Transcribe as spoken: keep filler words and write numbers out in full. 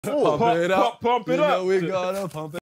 Pump, Pump it pump, up. pump it You up. know we gotta pump it